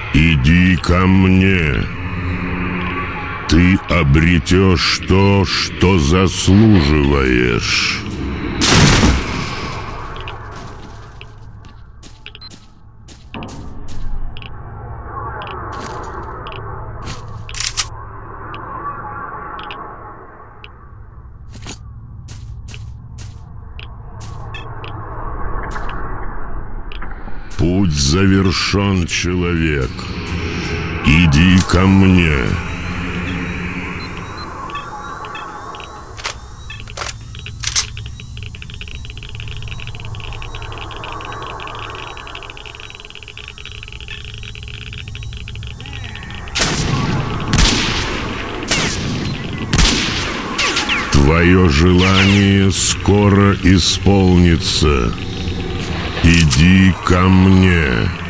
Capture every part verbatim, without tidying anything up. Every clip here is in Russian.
Иди ко мне. Ты обретешь то, что заслуживаешь. Путь завершен, человек. Иди ко мне. Твое желание скоро исполнится. Иди ко мне.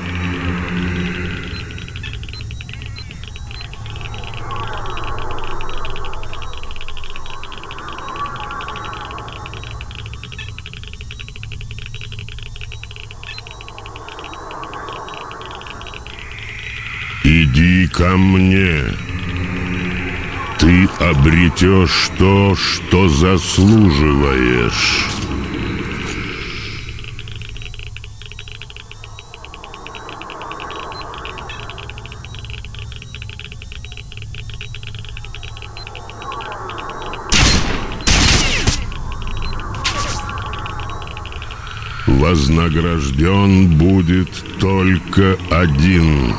Иди ко мне. Ты обретешь то, что заслуживаешь. Вознагражден будет только один.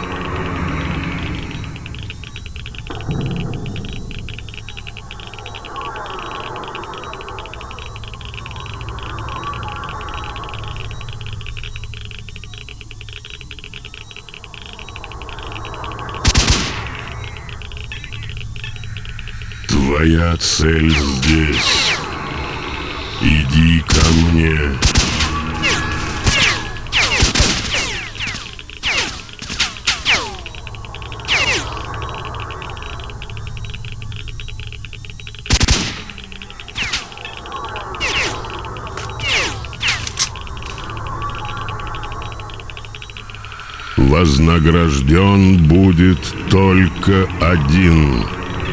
Твоя цель здесь. Иди ко мне. Вознагражден будет только один.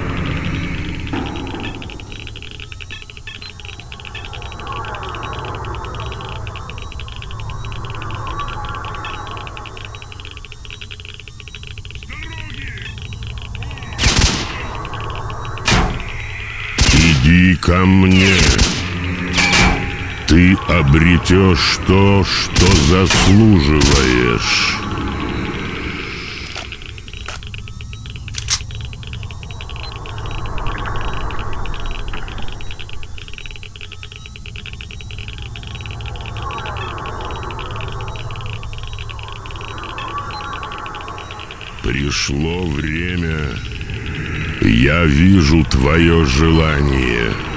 Иди ко мне. Ты обретешь то, что заслуживаешь. Пришло время. Я вижу твое желание.